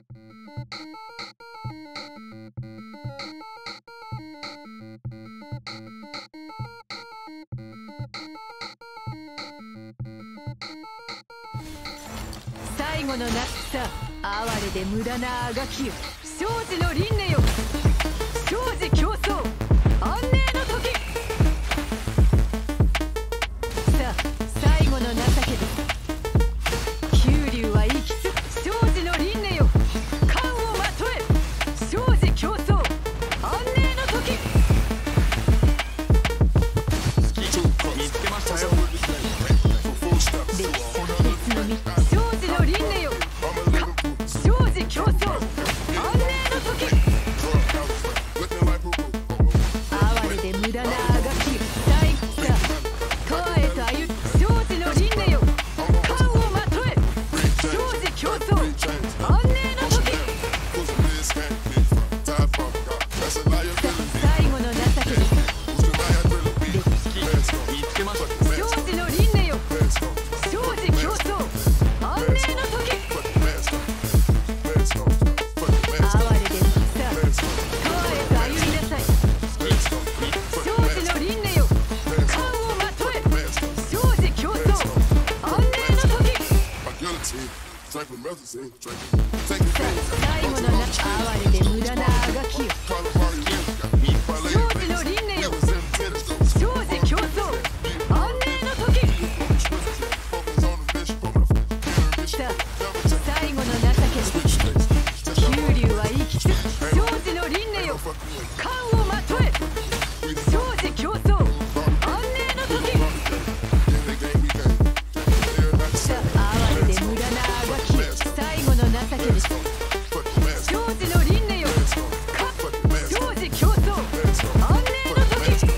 最後の夏さ、哀れで無駄なあがきよ、生死の輪廻よ、生死競争安寧の時。さあ最後の情けです。九竜は生きつ生死の輪廻よ、冠をまとえ、生死競争安寧の時。 見つけましたよ。 別の実生死の輪廻よ、生死競争安寧の時。哀れで無駄なあがきよ、最後さ永遠へと歩生死の輪廻よ、冠をまとえ、生死競争安寧の時。最後の情けです。 見つけました。 生死の輪廻よ、生死競争安寧の時。哀れでさ永遠へと歩みなさい。生死の輪廻よ、冠をまとえ、生死競争安寧の時。最後の哀れで無駄なあがきよ、生死の輪廻よ、生死競争安寧の時。さあ最後の情けです。九竜は生きつ生死の輪廻よ、冠をまとえ、生死競争安寧の時。さあ哀れで無駄なあがきよ、最後の情けです。生死の輪廻よ、生死競争安寧の時。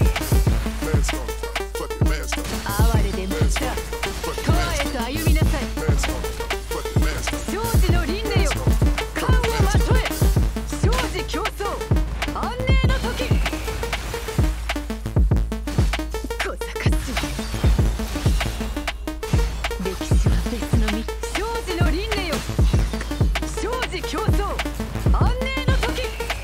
哀れでさ永遠へと歩みなさい。生死の輪廻よ、冠をまとえ、生死競争安寧の時。小賢しい。歴史は別の道、生死の輪廻よ、生死競争安寧の時。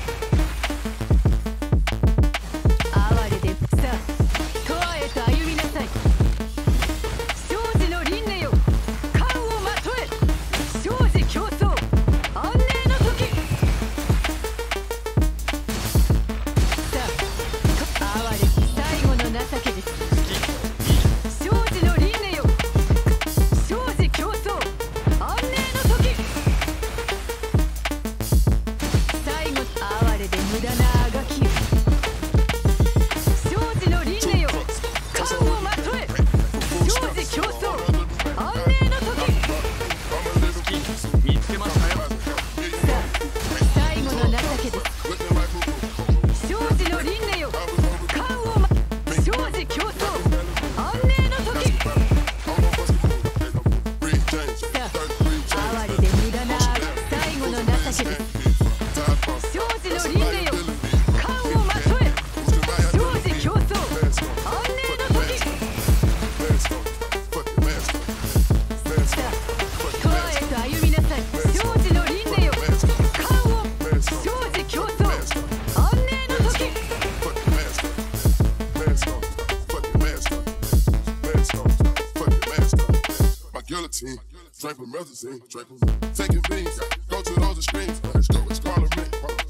哀れでさ永遠へと歩みなさい。生死の輪廻よ、冠をまとえ、生死競争安寧の時。さあ哀れ最後の情けです。生死の輪廻よ、生死競争安寧の時。最後哀れで無駄なあがきよ、生死の輪廻よ、冠をまとえ、生死競争安寧の時。 見つけましたよ。 さあ最後の情けです。生死の輪廻よ、冠をま生死競争安寧の時。さあ哀れで無駄な最後の情けです。生死の輪廻よ、冠をまとえ、生死競争安寧の時。さあ永遠へと歩みなさい。生死の輪廻よ、冠を生死競争安寧の時。 Guillotine, drink with medicine, taking beans, go to those extremes, let's go, it's Parliament.